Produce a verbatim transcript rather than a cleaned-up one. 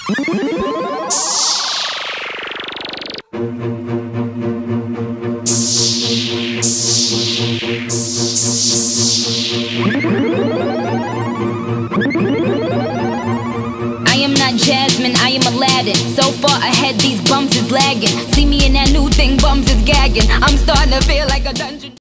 I am not Jasmine, I am Aladdin. So far ahead, these bums is lagging. See me in that new thing, bums is gagging. I'm starting to feel like a dungeon.